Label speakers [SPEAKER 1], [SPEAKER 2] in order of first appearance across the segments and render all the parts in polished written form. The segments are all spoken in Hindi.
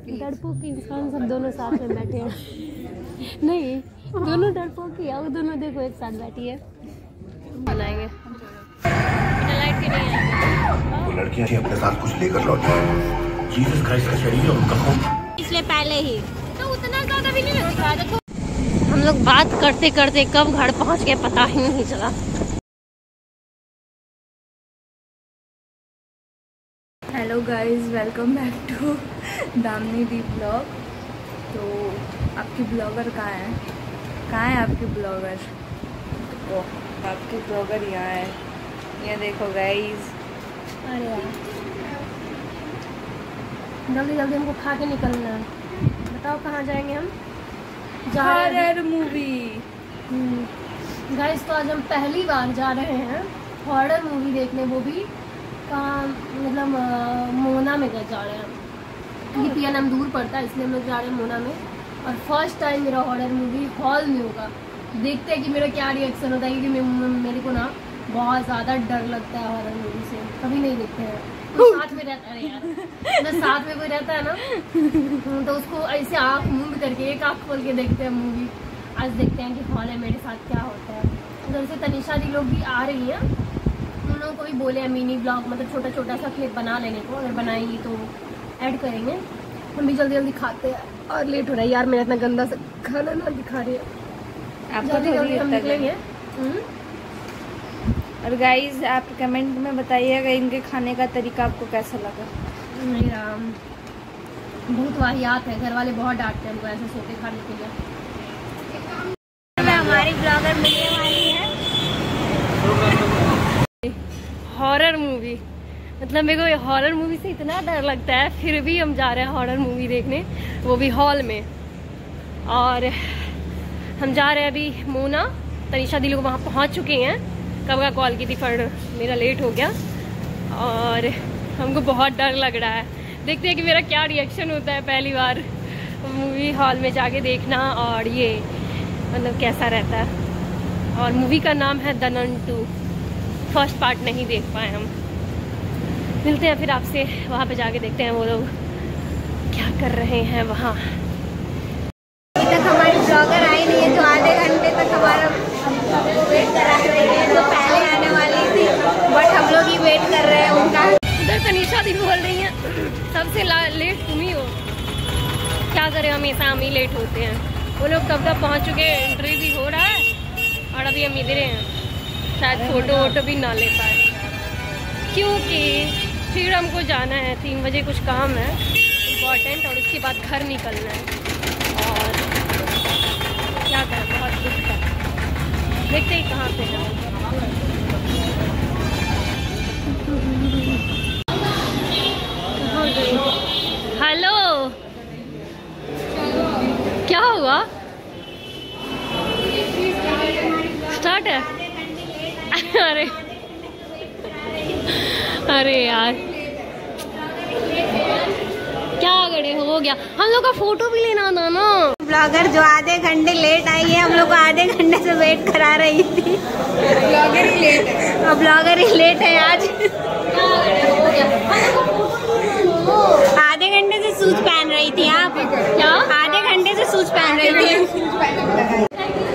[SPEAKER 1] डरपोक इंसान सब दोनों साथ में बैठे हैं। नहीं, दोनों डरपोक ही है, वो दोनों देखो एक साथ बैठी है। बनाएंगे लाइट के नहीं आएंगे।
[SPEAKER 2] वो लड़कियां अपने साथ कुछ लेकर लौटी, जीसस क्राइस्ट का शरीर है उनका खून।
[SPEAKER 1] इसलिए पहले ही तो उतना ज्यादा भी नहीं दिखा। देखो हम लोग बात करते करते कब घर पहुंच गए पता ही नहीं चला।
[SPEAKER 3] Hello guys, welcome back to Damini the blog. तो आपकी ब्लॉगर कहाँ है आपकी ब्लॉगर? तो आपकी ब्लॉगर यहाँ है, ये देखो गाइस।
[SPEAKER 1] अरे यार जल्दी जल्दी हमको खा के निकलना है। बताओ कहाँ जाएंगे हम?
[SPEAKER 3] Horror movie.
[SPEAKER 1] गाइस तो आज हम पहली बार जा रहे हैं हॉरर मूवी देखने, वो भी कहाँ मतलब मोना में जा रहे हैं हम। DPNM दूर पड़ता है इसलिए हम लोग जा रहे हैं मोना में। और फर्स्ट टाइम मेरा हॉरर मूवी हॉल में होगा। देखते हैं कि मेरा क्या रिएक्शन होता है, क्योंकि मेरे को ना बहुत ज़्यादा डर लगता है हॉरर मूवी से। कभी नहीं देखते हैं तो साथ में रहता है यार, ना साथ में कोई रहता है ना तो उसको ऐसे आँख मूंद करके एक आँख खोल के देखते हैं मूवी। आज देखते हैं कि हॉल में मेरे साथ क्या होता है। उधर से तनिषा दी लोग भी आ रही हैं, उन लोगों को भी बोले हैं मिनी ब्लॉग मतलब छोटा छोटा सा क्लिप बना लेने को। अगर बनाएंगी तो ऐड करेंगे। हम भी जल्दी जल्दी खाते हैं और लेट हो रहा है यार, मेरा इतना गंदा सा खाना ना दिखा रही है। आप जल्दी जल्दी हम निकलेंगे।
[SPEAKER 3] और गाइस आप कमेंट में बताइएगा इनके खाने का तरीका आपको कैसा लगा।
[SPEAKER 1] नहीं राम, बहुत वाहियात है। घर वाले बहुत डांटते हैं हमको ऐसे सोते खाने के लिए।
[SPEAKER 3] हमारी ब्लॉगर मिलने वाली है।
[SPEAKER 1] हॉरर मूवी मतलब मेरे को हॉरर मूवी से इतना डर लगता है, फिर भी हम जा रहे हैं हॉरर मूवी देखने, वो भी हॉल में। और हम जा रहे हैं अभी मोना। तनिषा दी लोग वहाँ पहुँच चुके हैं, कब का कॉल की थी पर मेरा लेट हो गया और हमको बहुत डर लग रहा है। देखते हैं कि मेरा क्या रिएक्शन होता है पहली बार मूवी हॉल में जाके देखना, और ये मतलब कैसा रहता है। और मूवी का नाम है द नन 2। फर्स्ट पार्ट नहीं देख पाए हम। मिलते हैं फिर आपसे वहाँ पे जाके, देखते हैं वो लोग क्या कर रहे हैं वहाँ।
[SPEAKER 3] अभी तक हमारी ब्लॉगर आई नहीं है, जो आधे घंटे तक हमारा वेट करा रही है। तो पहले आने वाली थी बट हम लोग ही वेट कर रहे हैं उनका।
[SPEAKER 1] उधर तनिषा दी बोल रही हैं सबसे लेट तुम ही हो। क्या करें, हमेशा हम ही लेट होते हैं। वो लोग कब तक पहुँच चुके, इंटरव्यू भी हो रहा है और अभी हम इधर हैं। शायद फोटो वोटो भी ना ले पाए, क्योंकि फिर हमको जाना है 3 बजे, कुछ काम है इम्पोर्टेंट, और उसके बाद घर निकलना है। और क्या करें, बहुत दुख है। देखते ही कहाँ पे जाओ। हेलो, क्या हुआ? स्टार्ट है? अरे अरे यार क्या करे, हो गया। हम लोग का फोटो भी लेना था ना।
[SPEAKER 3] ब्लॉगर जो आधे घंटे लेट आई है, हम लोग को आधे घंटे से वेट करा रही थी। ब्लॉगर ही लेट है। अब ब्लॉगर ही लेट है आज। आधे घंटे से शूज पहन रही थी आप?
[SPEAKER 1] क्या
[SPEAKER 3] आधे घंटे से शूज पहन रही थी?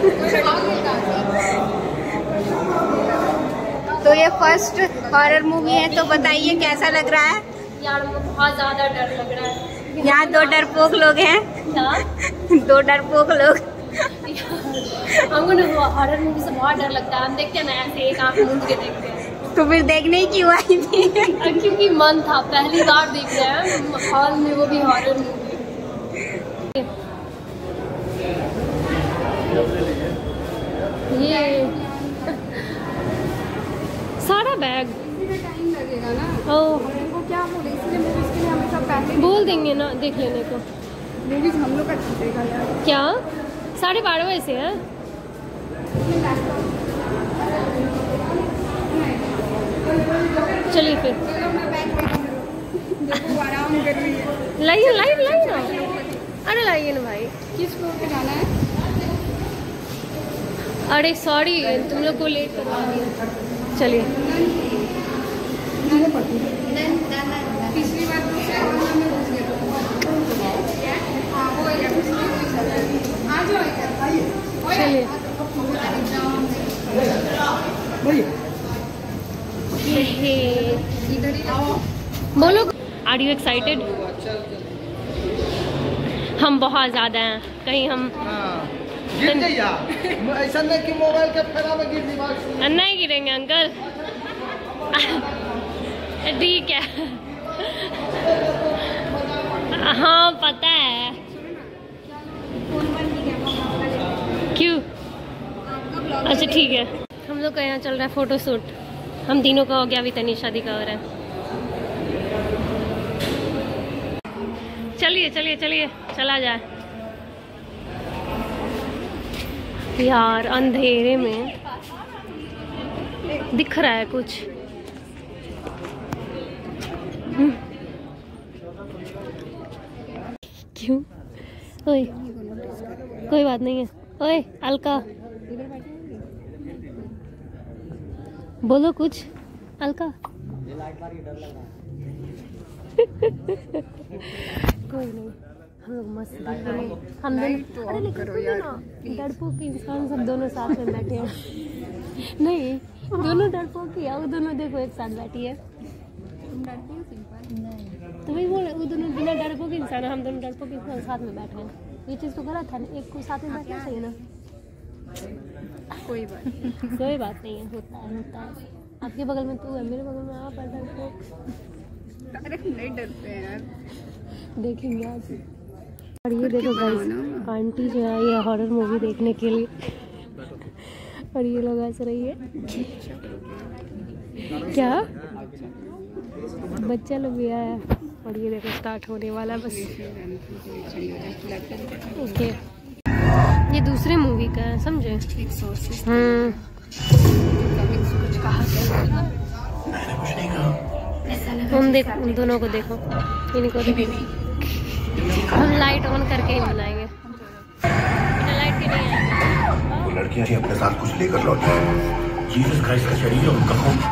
[SPEAKER 3] तो ये फर्स्ट हॉरर मूवी है, तो बताइए कैसा लग रहा है?
[SPEAKER 1] यार मुझे बहुत ज्यादा डर लग रहा है।
[SPEAKER 3] यहाँ 2 डरपोक लोग हैं।
[SPEAKER 1] क्या
[SPEAKER 3] 2 डरपोक लोग।
[SPEAKER 1] हमको ना हॉरर मूवी से बहुत डर लगता है। हम देखते हैं ना ऐसे एक आंख मूंद के देखते हैं।
[SPEAKER 3] तो फिर देखने ही क्यों आई थी?
[SPEAKER 1] क्योंकि मन था, पहली बार देख रहे हैं हॉल में, वो भी हॉरर मूवी। ये सारा बैग
[SPEAKER 3] टाइम लगेगा ना।
[SPEAKER 1] ओह,
[SPEAKER 3] हमको क्या बोले, इसलिए मूवीज के लिए हमें सब पहले
[SPEAKER 1] बोल देंगे ना देख लेने को।
[SPEAKER 3] मूवीज हम लोग का छूटेगा यार।
[SPEAKER 1] क्या 12:30 बजे से है? चलिए फिर
[SPEAKER 3] आराम कर रही है।
[SPEAKER 1] लाइए ना। अरे लाइए ना भाई।
[SPEAKER 3] किस फ्लोर पे जाना है?
[SPEAKER 1] अरे सॉरी तुम लोग को लेट करवा दिया। चलिए
[SPEAKER 3] पिछली बार तो
[SPEAKER 1] आर यू एक्साइटेड? हम बहुत ज़्यादा हैं। कहीं हम
[SPEAKER 4] ऐसा नहीं कि मोबाइल के फेरा में गिर दिमाग
[SPEAKER 1] नहीं गिरेंगे अंकल। ठीक है। हाँ पता है। क्यों? अच्छा ठीक है। हम लोग का यहाँ चल रहा है फोटो शूट। हम तीनों का हो गया, अभी तनीषा दी का हो रहा है। चलिए चलिए चलिए चला जाए। यार अंधेरे में दिख रहा है कुछ। क्यों? ओए कोई बात नहीं है। ओए अलका बोलो कुछ। अलका कोई नहीं, हम लोग मस्त देख रहे हैं। हम दोनों अरे लेकिन डरपोक इंसान सब दोनों साथ में बैठे हैं। नहीं दोनों डरपोक ही है, वो दोनों देखो एक साथ बैठी है। तो वही बोल, वो दोनों बिना डरपोक इंसान, हम दोनों डरपोक इंसान साथ में बैठे हैं। ये चीज़ तो गलत है ना, एक को साथ में बैठना चाहिए ना।
[SPEAKER 3] कोई बात नहीं है, होता है। आपके बगल में तू है, मेरे बगल में आप है डरपोक।
[SPEAKER 5] अरे नहीं डरते हैं यार,
[SPEAKER 3] देखेंगे आज। और ये देखो गाइस, आंटी जो है ये हॉरर मूवी देखने के लिए, और ये लोग हंस रही है। क्या बच्चा लोग भी आया। और ये देखो स्टार्ट होने वाला बस। ओके ये दूसरे मूवी का है, समझे?
[SPEAKER 5] कुछ कहा
[SPEAKER 2] मैंने कुछ नहीं कहा।
[SPEAKER 3] तुम देख, उन दोनों को देखो, इनको देखो। हम लाइट ऑन करके ही बनाएंगे, लाइट के नहीं आएंगे।
[SPEAKER 2] वो लड़कियां अपने साथ कुछ लेकर लौटी। जीसस क्राइस्ट का शरीर और उनका खून।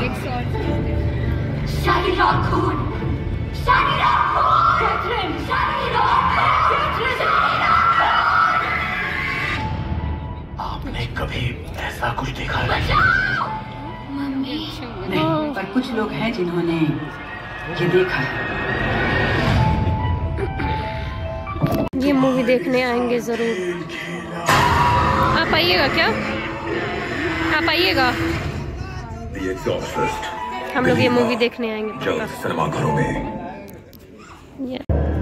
[SPEAKER 2] आपने कभी ऐसा कुछ देखा है?
[SPEAKER 5] नहीं, पर कुछ लोग हैं जिन्होंने ये देखा है।
[SPEAKER 3] ये मूवी देखने आएंगे जरूर। आप आइएगा क्या? आप आइएगा,
[SPEAKER 2] The Exorcist
[SPEAKER 3] हम लोग ये मूवी देखने आएंगे
[SPEAKER 2] जल्द सिनेमाघरों में।
[SPEAKER 3] ये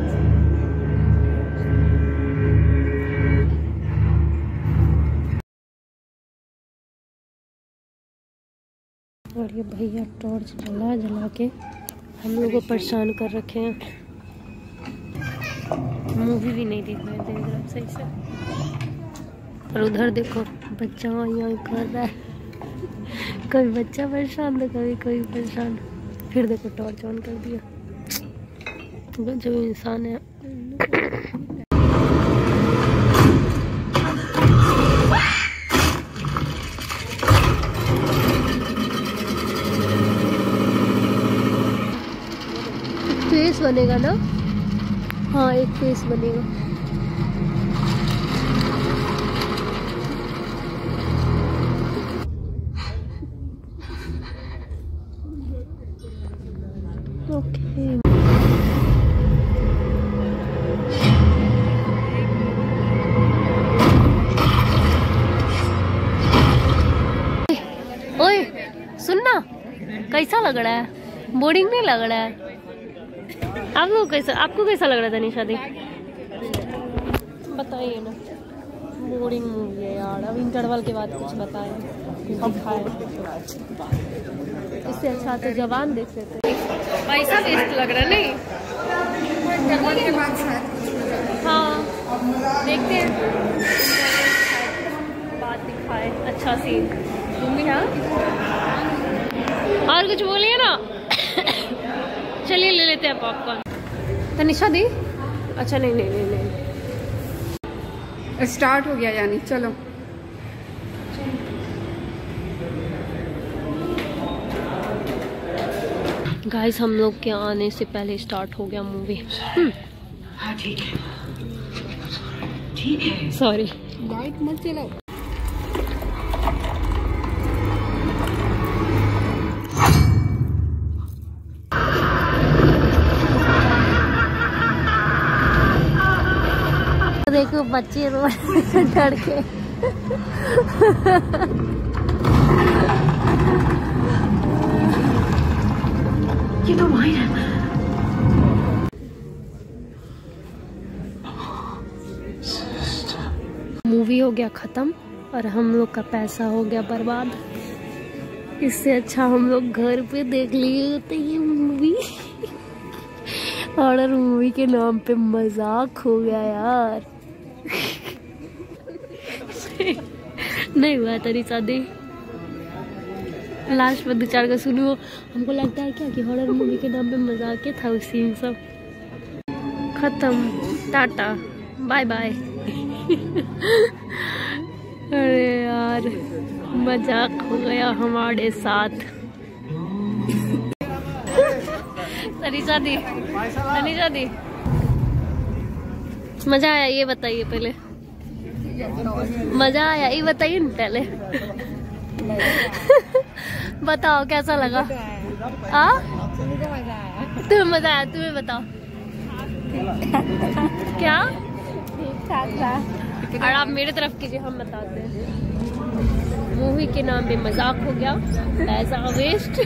[SPEAKER 3] और ये भैया टॉर्च जला जला के हम लोग को परेशान कर रखे हैं। मूवी भी नहीं देख रहे दिन रात सही से। और उधर देखो बच्चा वहीं कर रहा है। कभी बच्चा परेशान तो कभी कोई परेशान। फिर देखो टॉर्च ऑन कर दिया। जो इंसान है फेस बनेगा ना। हाँ एक फेस बनेगा। ओके ओए सुनना, कैसा लग रहा है? बोरिंग नहीं लग रहा है? आप लोग कैसा, आपको कैसा लग रहा था तनीषा दी? बताइए ना। बोरिंग मूवी है यार। अब इंटरवल के बाद कुछ बताएं, कुछ दिखाएं। इससे अच्छा तो जवान देख सकते। पैसा वेस्ट लग रहा है नहीं?
[SPEAKER 5] इंटरवल के बाद शायद
[SPEAKER 3] हाँ देखते हैं, बात दिखाए अच्छा सीन। तुम भी हाँ और कुछ बोलिए ना। चलिए ले लेते हैं पॉपकॉर्न। तनीषा दी अच्छा नहीं नहीं नहीं नहीं
[SPEAKER 5] स्टार्ट हो गया यानी, चलो।
[SPEAKER 3] गाइस हम लोग के आने से पहले स्टार्ट हो गया मूवी।
[SPEAKER 5] हाँ ठीक है, ठीक है।
[SPEAKER 3] सॉरी
[SPEAKER 5] लाइट मत चलाओ।
[SPEAKER 1] देखो बच्चे रो डर के।
[SPEAKER 5] ये तो वही है।
[SPEAKER 1] मूवी हो गया खत्म और हम लोग का पैसा हो गया बर्बाद। इससे अच्छा हम लोग घर पे देख लिए होते ये मूवी। हॉरर मूवी के नाम पे मजाक हो गया यार। नहीं हुआ तेरी शादी। लास्ट में 2-4 का सुनो। हमको लगता है क्या कि हॉरर मूवी के नाम पे मजाक था उस सीन सब। खत्म, टाटा बाय बाय। अरे यार मजाक हो गया हमारे साथ। तनीषा दी मजा आया ये बताइए पहले। मजा आया ये बताइए ना पहले। बताओ कैसा लगा? तुम्हें मजा आया? तुम्हें बताओ क्या? और आप मेरे तरफ कीजिए, हम बताते हैं। मूवी के नाम पे मजाक हो गया, पैसा वेस्ट।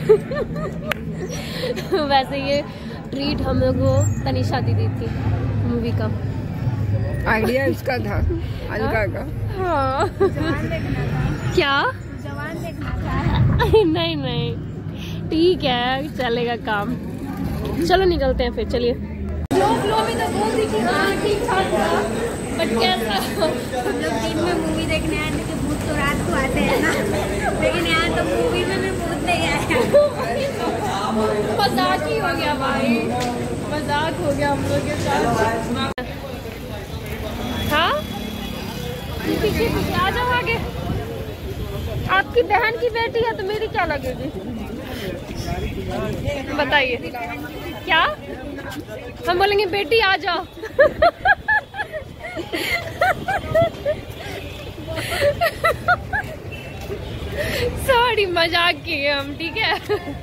[SPEAKER 1] वैसे ये ट्रीट हम लोग को तनीषा दी थी मूवी का।
[SPEAKER 3] आइडिया उसका था अलका का।
[SPEAKER 1] हाँ क्या?
[SPEAKER 3] जवान देखना था।
[SPEAKER 1] नहीं ठीक है चलेगा काम। चलो निकलते हैं फिर। चलिए फ्लो में तो बोल दी कि हाँ ठीक ठाक था, बट कैसा
[SPEAKER 3] हम लोग दिन में मूवी देखने आए थे कि भूत तो रात को आते हैं ना, लेकिन यहाँ तो मूवी में भी भूत नहीं आया।
[SPEAKER 1] मजाक ही हो गया भाई, मजाक हो गया हम लोग के साथ। हाँ पीछे आ जाओ आगे। आपकी बहन की बेटी है तो मेरी क्या लगेगी बताइए? क्या हम बोलेंगे बेटी आ जाओ। सॉरी मजाक किए हम, ठीक है।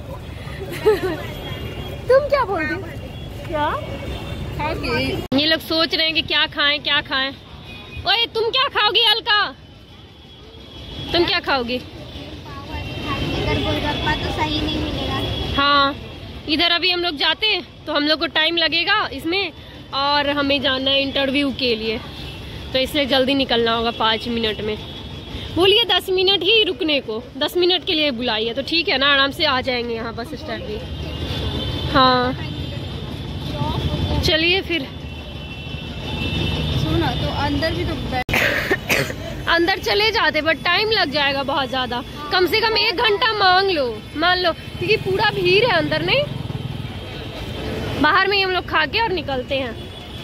[SPEAKER 1] तुम क्या बोल रही? क्या ये लोग सोच रहे हैं कि क्या खाएं। ओए तुम क्या खाओगी अलका? तुम क्या खाओगी?
[SPEAKER 3] गोलगप्पा तो सही नहीं मिलेगा।
[SPEAKER 1] हाँ इधर अभी हम लोग जाते हैं तो हम लोग को टाइम लगेगा इसमें, और हमें जाना है इंटरव्यू के लिए, तो इसलिए जल्दी निकलना होगा 5 मिनट में। बोलिए 10 मिनट ही रुकने को, 10 मिनट के लिए बुलाइए तो ठीक है ना, आराम से आ जाएंगे यहाँ बस स्टैंड भी। हाँ चलिए फिर।
[SPEAKER 3] सुनो तो अंदर भी तो
[SPEAKER 1] अंदर चले जाते बट टाइम लग जाएगा बहुत ज्यादा। कम से कम 1 घंटा मान लो क्योंकि पूरा भीड़ है अंदर। नहीं बाहर में ही हम लोग खा के और निकलते हैं।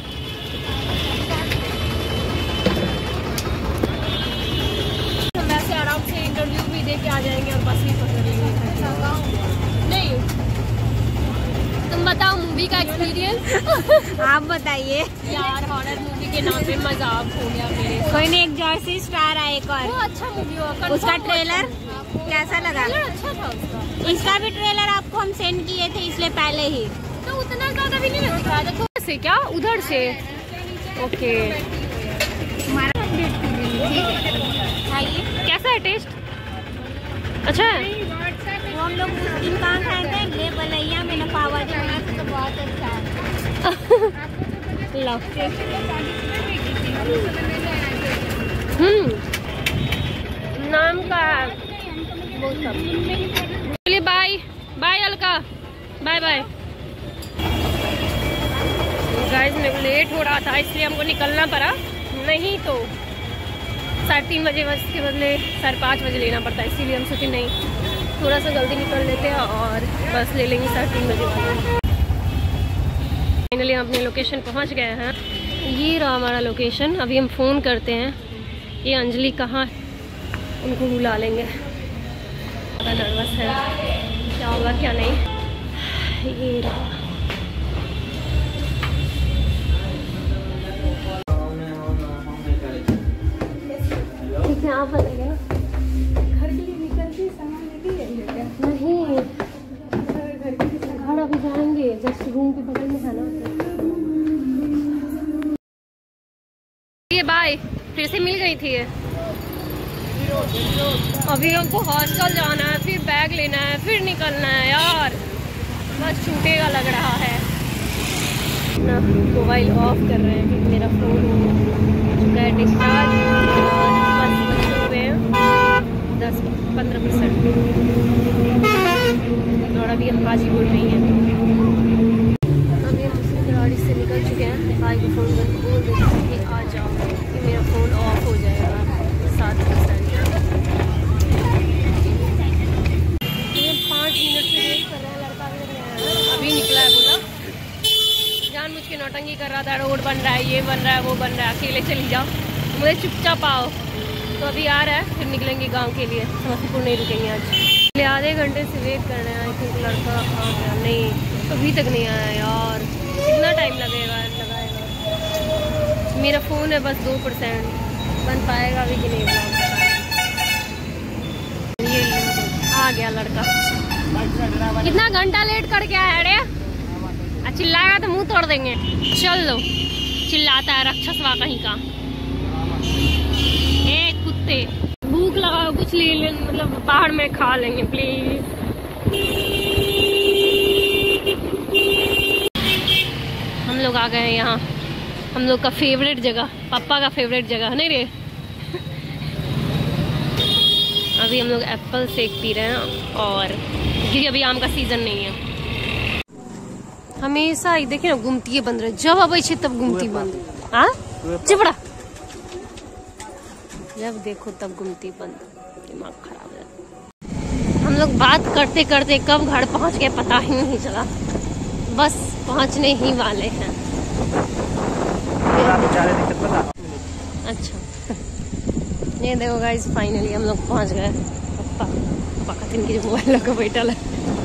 [SPEAKER 1] हम वैसे आराम से इंटरव्यू भी दे के आ जाएंगे और बस भी पकड़ लेंगे। नहीं तुम बताओ मूवी का एक्सपीरियंस।
[SPEAKER 3] आप बताइए
[SPEAKER 1] यार हॉरर मूवी के नाम पे मजाक हो गया मेरे।
[SPEAKER 3] कोई नहीं, एक जॉयसिस्ट आ रहा है एक और।
[SPEAKER 1] वो अच्छा मूवी होगा।
[SPEAKER 3] उसका ट्रेलर कैसा लगा?
[SPEAKER 1] अच्छा था उसका।
[SPEAKER 3] इसका भी ट्रेलर आपको हम सेंड किए थे इसलिए पहले ही।
[SPEAKER 1] तो उतना ज्यादा भी नहीं दिखाया था। थोड़ा से क्या उधर से? ओके कैसा है टेस्ट? अच्छा है।
[SPEAKER 3] वो हम लोग उस दिन कहाँ खाए थे? ले बलैया में पावा जी बनाया था तो बहुत अच्छा है।
[SPEAKER 1] लो नाम का वो सब। चलिए bye bye Alka, bye bye. Guys मेरे को लेट हो रहा था इसलिए हमको निकलना पड़ा, नहीं तो 3:30 बजे बस के बदले 5:30 बजे लेना पड़ता है, इसीलिए हम सोचे नहीं थोड़ा सा जल्दी निकल लेते हैं और बस ले लेंगे 3:30 बजे। फाइनली हम अपने लोकेशन पहुंच गए हैं। ये रहा हमारा लोकेशन। अभी हम फ़ोन करते हैं। ये अंजलि कहाँ, उनको बुला लेंगे। ज़्यादा नर्वस है, क्या होगा क्या नहीं। ये रहा ठीक है, आप बताइए ना। घर के लिए निकलती सामान लेके नहीं, घर अभी जाएंगे, जस्ट रूम के बगल में है ना। ये बाय फिर से मिल गई थी ये। अभी हमको हॉस्टल जाना है, फिर बैग लेना है, फिर निकलना है यार, बस छूटेगा लग रहा है ना। मोबाइल ऑफ कर रहे हैं क्योंकि मेरा फ़ोन हो चुका है डिस्चार्ज और बस बचे हुए हैं 10-15% और अभी हम हाजीपुर में ही हैं। अभी हम उसी गाड़ी से निकल चुके हैं। भाई को फ़ोन करके बोल देते हैं कि आ जाओ कि मेरा फ़ोन ऑफ हो जाएगा 7%। 5 मिनट से वेट कर रहे हैं, लड़का अभी निकला है। बोला जानबूझ के नौटंकी कर रहा था, रोड बन रहा है, ये बन रहा है, वो बन रहा है, अकेले चली जाओ, मुझे चुपचाप आओ। तो अभी आ रहा है, फिर निकलेंगे गांव के लिए, समस्तीपुर नहीं रुकेंगे आज। आधे घंटे से वेट कर रहे हैं। आई थिंक लड़का आ गया, नहीं अभी तक नहीं आया यार, कितना टाइम लगाएगा। मेरा फ़ोन है बस 2%, बन पाएगा अभी कि नहीं ब्लॉग। ये आ गया लड़का, कितना घंटा लेट करके आया रे। चिल्लाएगा तो मुंह तोड़ देंगे। चल लो, चिल्लाता है राक्षसवा कहीं का। ए कुत्ते, भूख लगा कुछ ले ले, मतलब पहाड़ में खा लेंगे प्लीज। हम लोग आ गए हैं यहाँ, हम लोग का फेवरेट जगह, पापा का फेवरेट जगह नहीं रे। अभी हम लोग एप्पल शेक पी रहे हैं और क्योंकि अभी आम का सीजन नहीं है। हमेशा देखिए ना गुमती बंद रहे, जब अब तब गुमती बंद। हाँ चिपड़ा, जब देखो तब गुमती बंद, दिमाग खराब है। हम लोग बात करते करते कब घर पहुंच गए पता ही नहीं चला, बस पहुंचने ही वाले हैं। अच्छा ये देखो गाइस, फाइनली हम लोग पहुंच गए। पप्पा का दिन की जो मोबाइल लगा बैठा है।